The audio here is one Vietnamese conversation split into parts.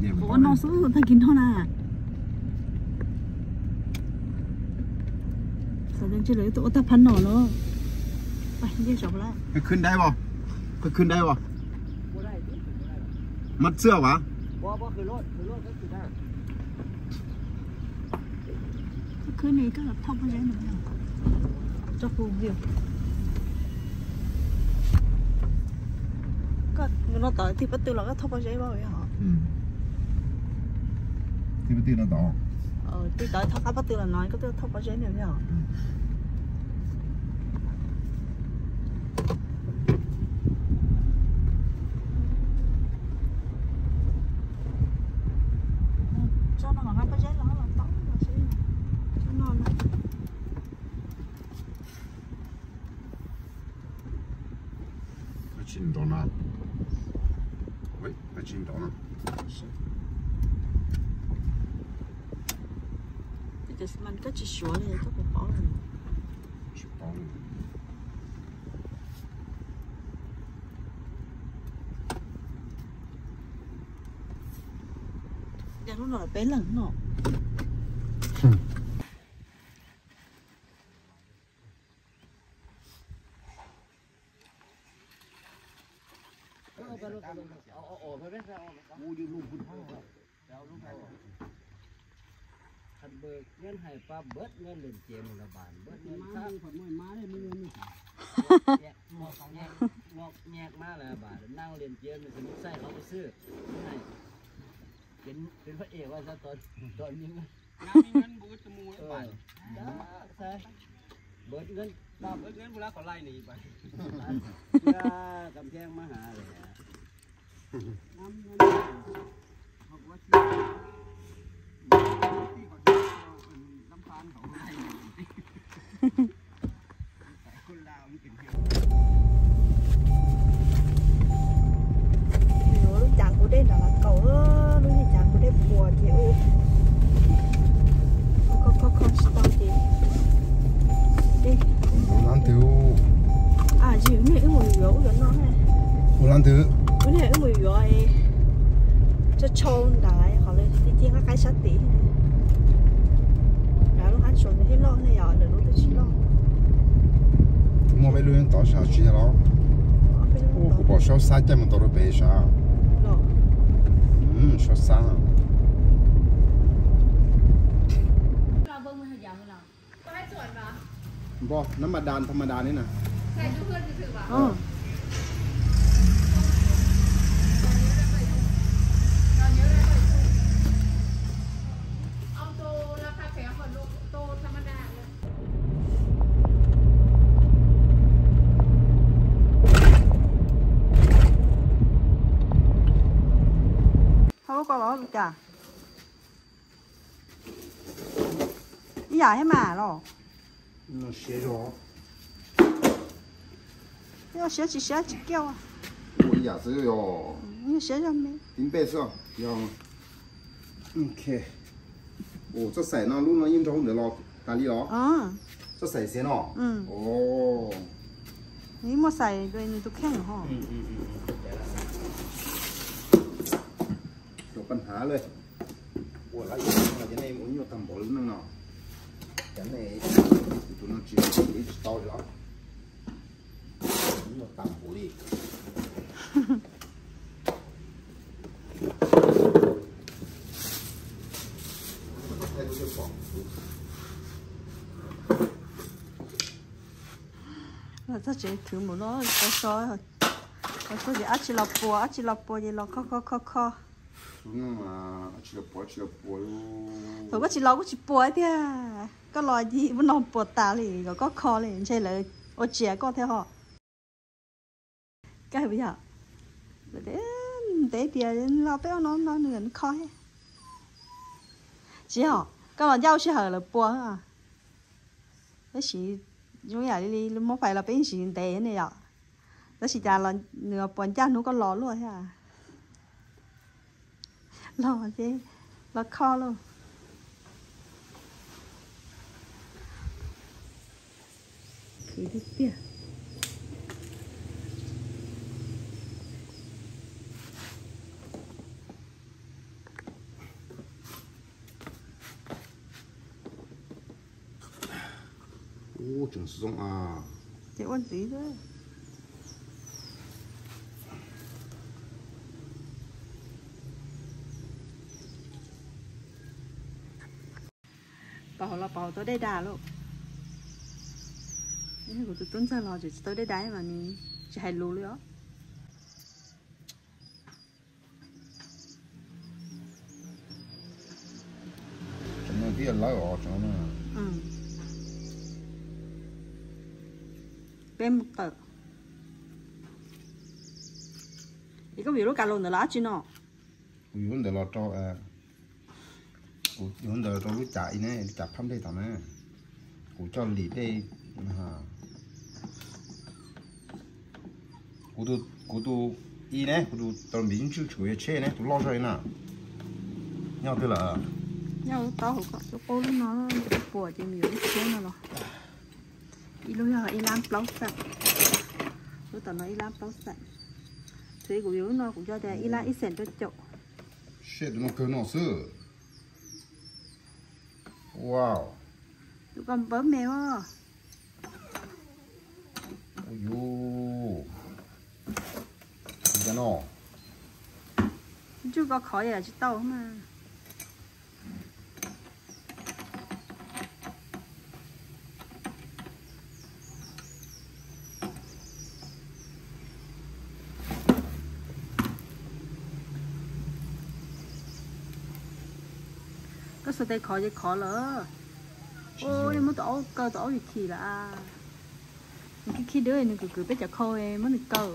ủa nó số thay kín thôi nè sao đến chơi lấy tụi ta phun nổ nó phải đi chọc lại cáiขึ้นได้บ่cáiขึ้นได้บ่มัดเสื้อวะบ่คือรถก็คือได้ cái này các là thông cái gì nữa cho phù việcก็nó tới thì bắt đầu là cái thông cái gì bao vậy hả thì bắt đầu nó đỏ thì tới thông cái bắt đầu là nói cái thông cái gì nữa nhỉ cho nó còn cái gì nó là tóc là gì cho nó này chín độ nè喂chín độ nè thì mình có chỉ sửa này có một bỏ này chỉ bỏ này giờ lúc nào là bé lần nó คันเบิกเงินให้ป้าเบิดเงินเล่นเกมละบาทเบิดเงินค่าผลมาได้มีเงินงอกแยกมาละบาทนั่งเล่นเกมสมมติใส่เขาไปซื้อให้เป็นพระเอกว่าซะตอนนี้มีเงินบูตมูแล้วบาทใช่เบิดเงินป้าเบิดเงินเวลาเขาไล่หนีไปเพื่อกำแพงมาหาเลยน้ำเงินเขาว่าที่เขาจะน้ำพานเขาไล่คนลาวมันเป็นเพียง lúc chàng của đây là cậu lúc như chàng của đây bùa chị ơi có stop chị đi làm thứ à gì này cái mùi gỗ của nó này làm thứ cái này cái mùi gỗ ấy cho trôn đại họ lên đi chiên cái sắt tí đã lúc hắn xuống thì lo này rồi lúc tôi chỉ lo mua mấy lươn tỏi sao chỉ đó ô bỏ sao sai cho mình tỏi nó bể sao sao saoบ่น้ำมาดานธรรมดานี่นะใส่ทุกคนจะถือว่าเอาโตราคาแพงกว่าโตธรรมดาเลย không có lo được cả bây giờ hết mà rồi nó xé rồi nó xé chỉ kêu à ôi dạ sữa rồi nó xé ra mấy tính bê sao rồi ok ồ cho sảy nó lúc nó im trong để lo cà ri đó cho sảy xé nó ồ นี่มาใส่ด้วยนี่ตัวแข็งเหรอจบปัญหาเลยโอ้แล้วอย่างนี้มันอยู่ทำบ่อนั่นเนาะอย่างนี้ตัวนั้นจีบจีต่อเลยมันอยู่ทำบ่อดิ là ta chỉ thử một nó có sói rồi có sói gì ăn chỉ lọc bùa gì lọc kho nhưng mà chỉ là bùa thôi có chỉ lọc có chỉ bùa thế à có loài gì vẫn non bùa tà thì rồi có kho thì chơi lại ô chè có theo họ cái bây giờ để tiền lo béo nó nửa kho hết chỉ họ các bạn giao sẽ hở là bùa à cái gì chúng nhà đi không phải là bên gì tế này ạ đó chỉ là nửa bọn cha nó có lò luôn hả lò chứ lò kho luôn thì đi kia chừng sử dụng à chỉ ôn tí thôi bảo là bảo tôi đây đà luôn cái của tôi tuấn ra lo chỉ tôi đây đá mà ni chỉ hay lú nữa cho nên cái lái ở cho nó bên một tờ thì có việc lúc cả lồn nữa lá chứ nó ui vấn đề là cho vấn đề cho lúc chạy này chạy thăm đây thằng này của cho lì đây ha của tôi y này của tôi tao mình chưa chịu chơi này tôi lo rồi nè nhau thế là nhau tao không có chỗ cô nó bùa chỉ nhiều ít xíu nữa rồi y lúc giờ y làm plau sạch lúc tao nói y làm plau sạch thì của yếu nó cũng cho để y làm ít sền cho chỗ shit nó cơ nó sữa wow tụi con bớm mèo à ôi yo cái nó chưa có khỏi là chỉ tao mà có sao đây khỏi thì khỏi lỡ ôi em muốn tổ cơ tổ gì thì là khi đứa này cứ biết chả khôi em muốn được cỡ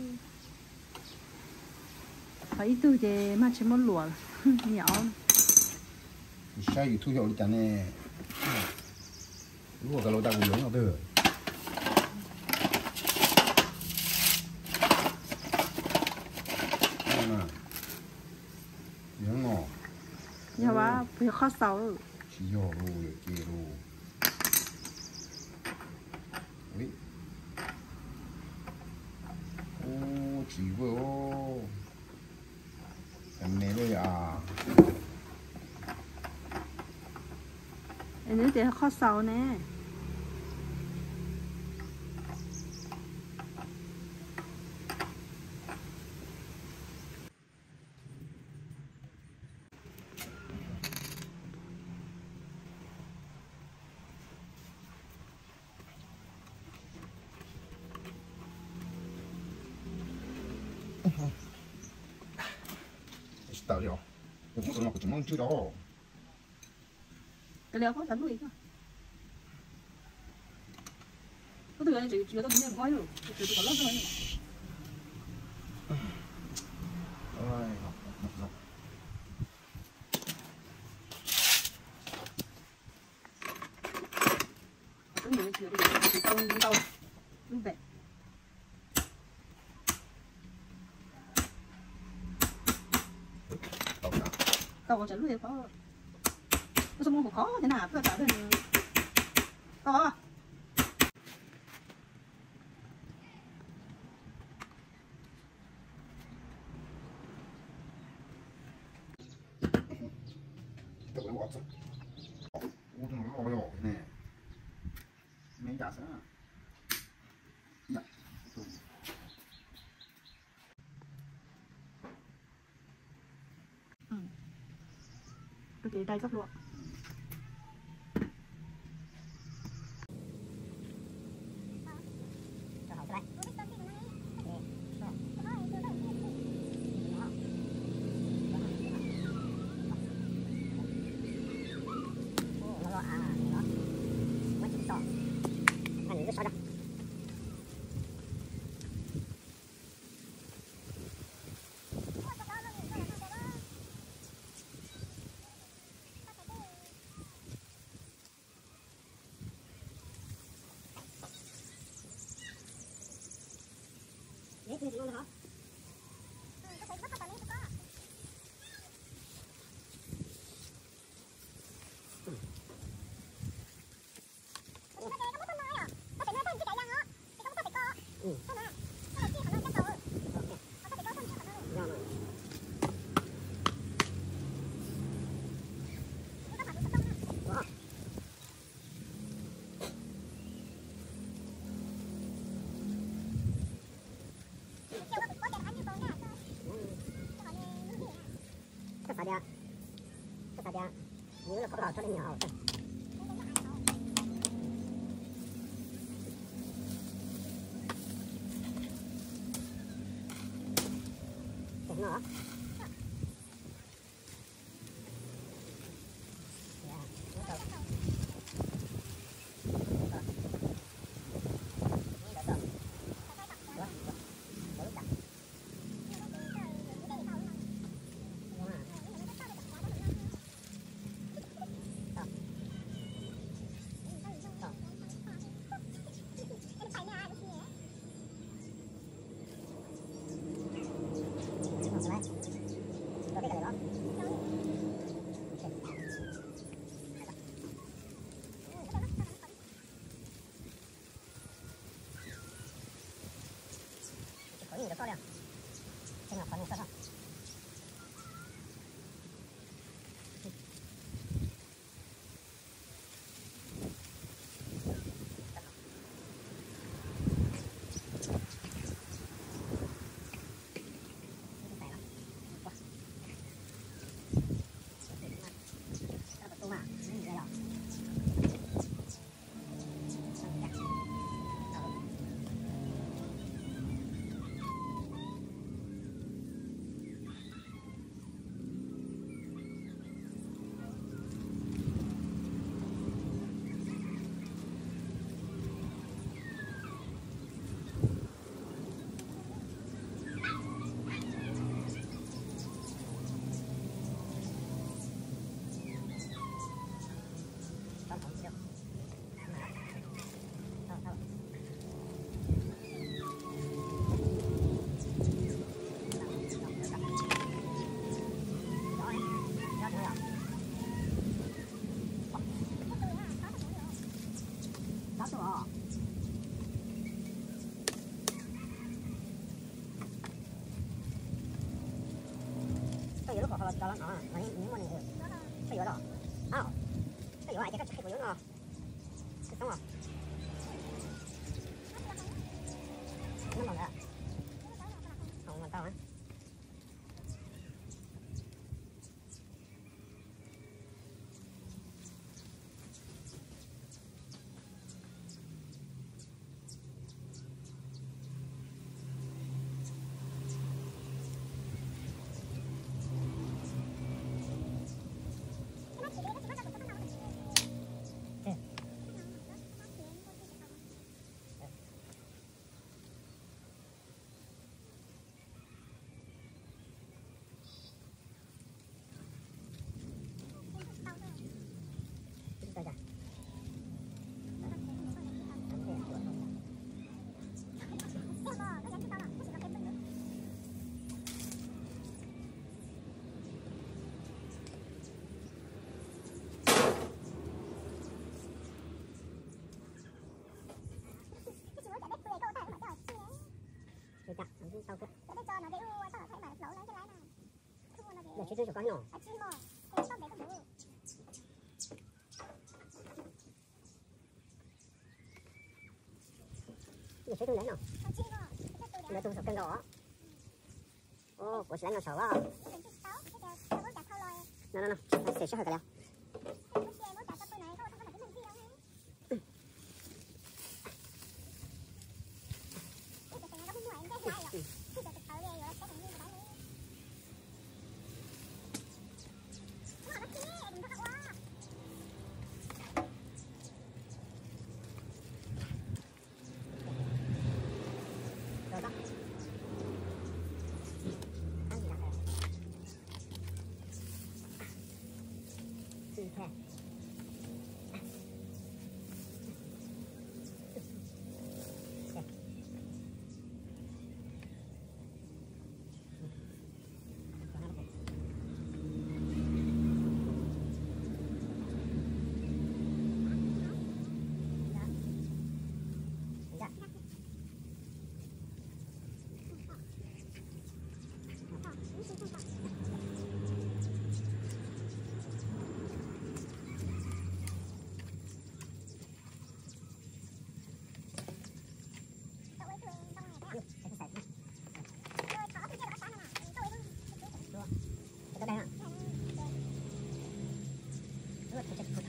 phải từ thì mà chỉ muốn lùa nhỏ saoอยู่thu hiệu đi chả nè lúc cái lô ta cũng giống nhau thôi nè giống ngò nhà ba phải khó sáu chỉ vô rồi kia rồi ui ô chỉ vô em mẹ đây à em nói thì khó sáu nè tạo điều cũng không có chúng chưa đó cái leo có sẵn luôn có từ này chỉ tao nhìn coi rồi chỉ có lót thôi ôi cái người chỉ tông tao lúc vậy tao có chẳng luôn có có xong không khó thế nào cứ trả được có tự nó bỏ ra ô nó lo nè mấy trả sao dạ cái tay gấp luôn 大家，这大家，你这口老说的鸟。什么？你的漂亮，现在环境车上。这有好好找了啊，万一你摸那个，这有了啊，这有啊，这个还不有呢，这什么？能弄的，好，我们打完。Tao cứ để cho nó cái u tao thấy mà nấu lấy cái lái này. Để chế cho con nhỏ. À chứ mà. Cái tao để con bự. Để chế tôi lấy nào. À chứ mà. Để tôi sọc cân đỏ. Ô, của sẽ nó sầu á. Nó. Sẽ sắp hơi cả leo.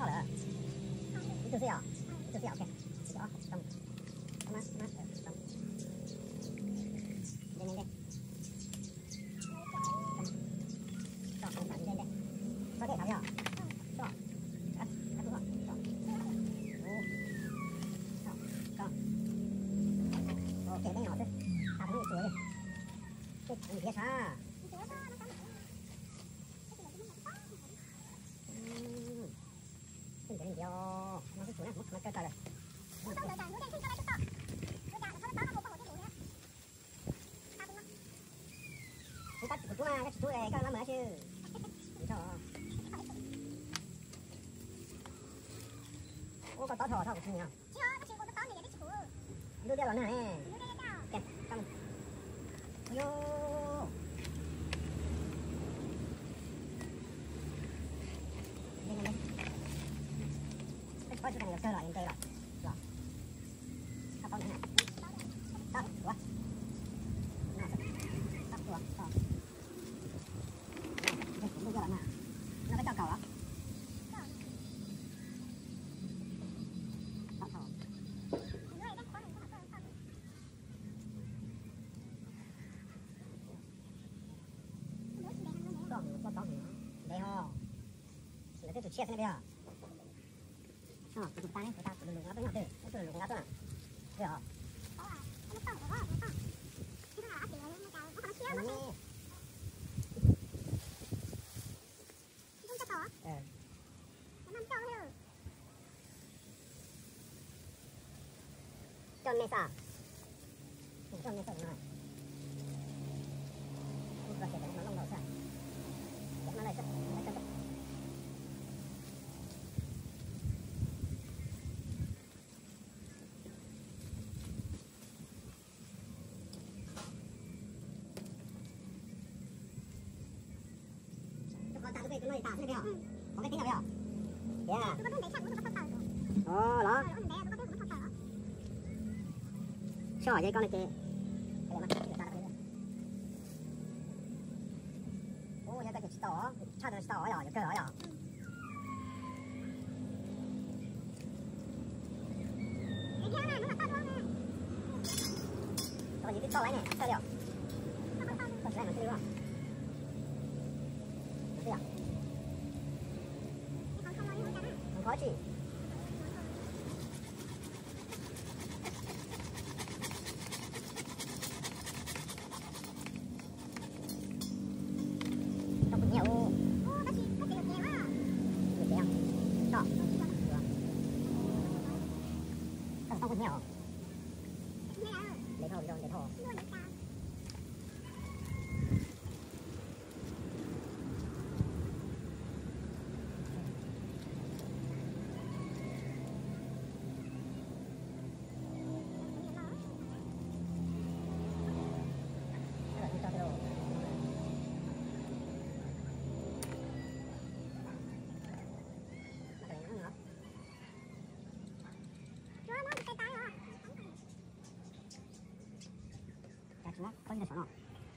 好了，就是要，OK， 这个啊，等，慢，等，对，说这条票，说，还不错，OK， 没有事，他不会说的，你别查。这个要，那是主任，我干啥了？我到了，路电听说来就到，我家他们早上我这路的，打工吗？你打不中啊？吃猪嘞，干嘛去？你瞧啊！我搞刀头，他不听呀。行，那去我个刀你也得吃苦。溜掉了呢，哎。溜掉，对，干嘛？哎呦！我就跟你说了，应对了，是吧？他帮你看，打我，那是打我，打，这不叫了嘛？那个叫搞了，打头。搞你，对哦，现在这切成那边。啊，不打的，不打，路那不要对，那就是路那段，对啊。你。叫没啥，叫没啥呢。不知道现在能弄到啥，那来这。这那里打那边，我给听到没有？耶。哦，啦。小爷讲的对。哦，要在这知道啊，差点知道呀，有个呀。哦，你得倒来呢，倒掉。倒起来能对吧？对呀。很好吃。都不牛。哦，但是它这个甜啊。就这样，到，是吧？它都不牛。里头。什么？关键在手上。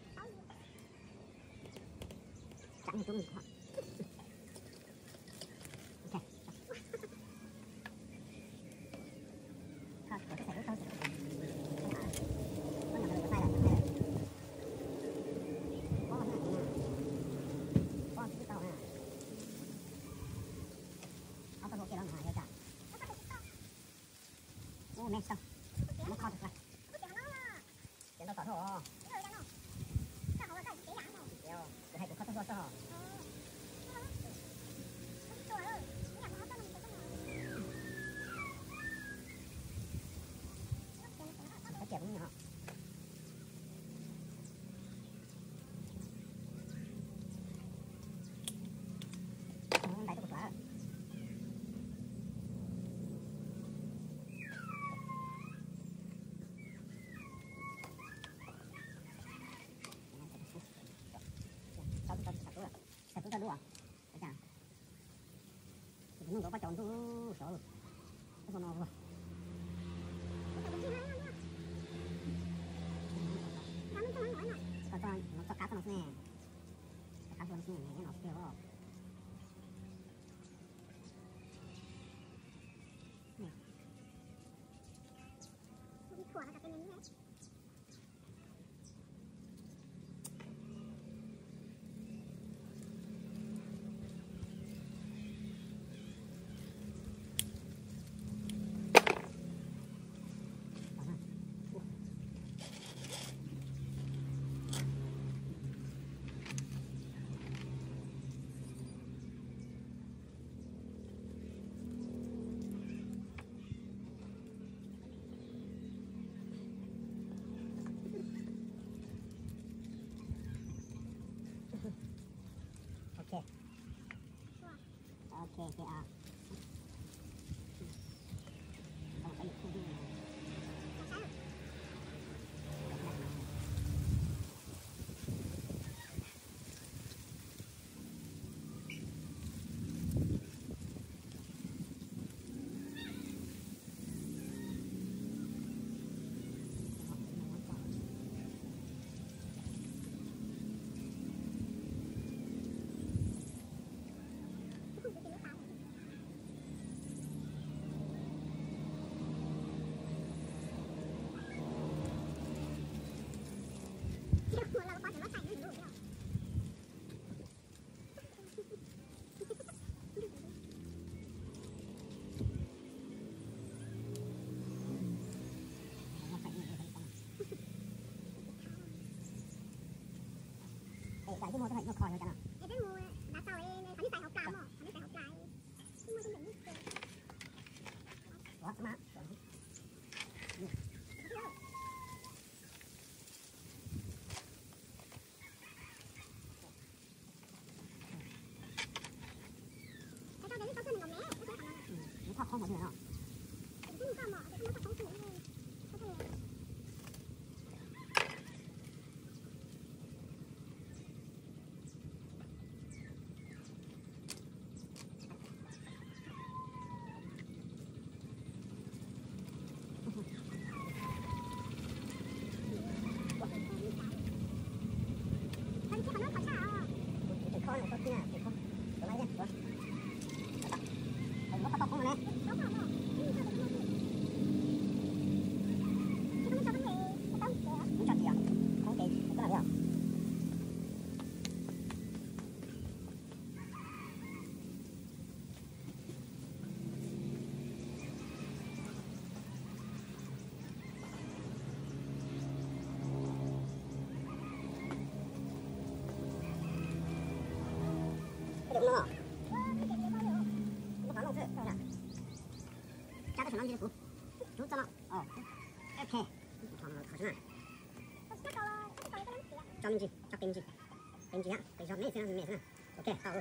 咱们中午看。OK。看，我这才有刀子。我两个就坏了。我好像我知道啊。我这个给了嘛，有点。我没吃到，我烤出来。见到大头哦。这还不靠多少？还见不你啊？来都不转。在走路啊，这样，弄个把脚都烧了，我说那不，这干那干什么事呢？干什么事呢？你老师哦。 给啊。tại cái mua cái nó khỏi rồi cả nào. Cái mua đã tao ấy phải đi tại học làm mà, phải đi tại học lại. Cái mua cái mình. Quá smart. Cái tao đấy tao thân mình ngọc mé, nó thật không có được đâu. Cái tao mỏ, cái nó thật không chịu luôn. được nữa. Nó phải long thế, cha cái thằng gì cũng, chú cho nó, ok, thằng nó khó chứ này. Cho mình gì, á, để cho mấy thế nào, ok, tao.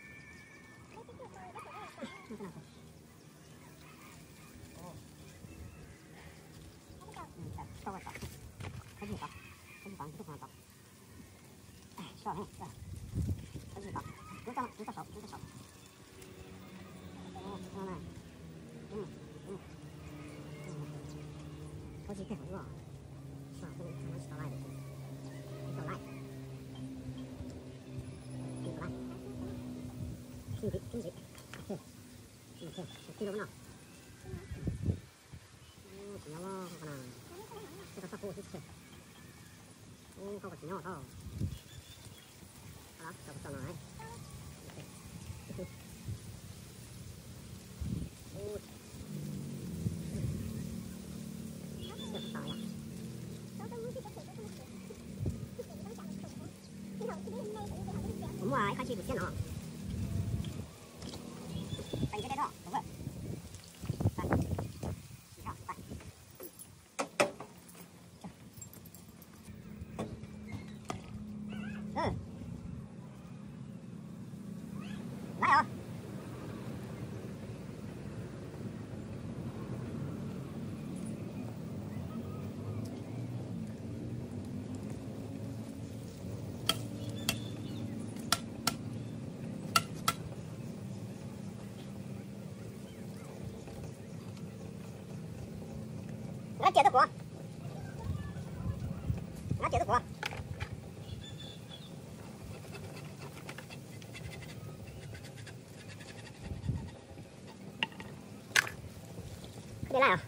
Cái gì vậy? Cái gì vậy? Sao này? Cái gì vậy? Chúng ta sọc. Này. Có gì cái hỏng rồi. Sao cái này nó lại được? Nó lại. Kinh dị. Ok. Cái đâu nào? Chỉ nhau lo con nào. Cái ta cô thích thế. Không có chỉ nhau thôi. Đó, cho nó này. Đúng rồi, khai chi của xe nó. Thành cái đó, đúng rồi. Lại rồi. Nó chết được quá. Để lại à?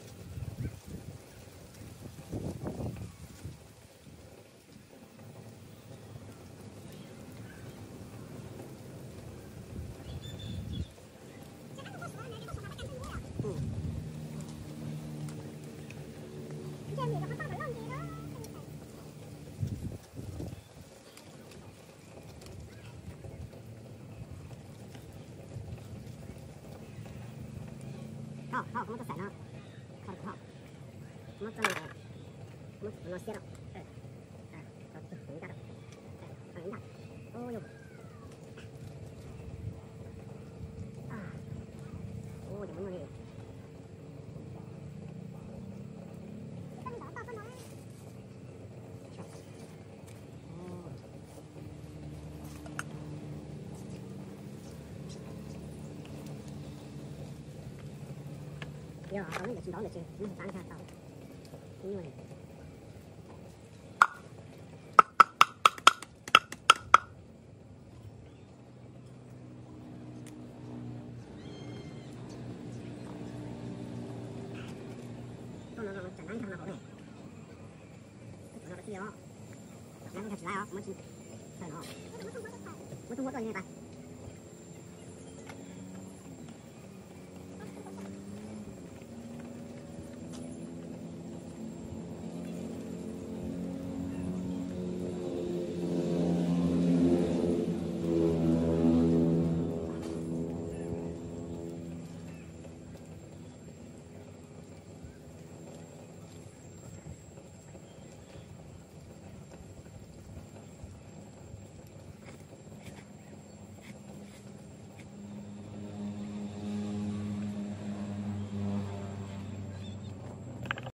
Không có phải nó. Không. Nó cho nó xe đâu. Có chúng ta đâu. Ôi giời. 掉啊，那个知道的就你翻看到，因为。再难看到后面，做那个题哦，两个看起来啊，我们去看哦，我中国做一年半。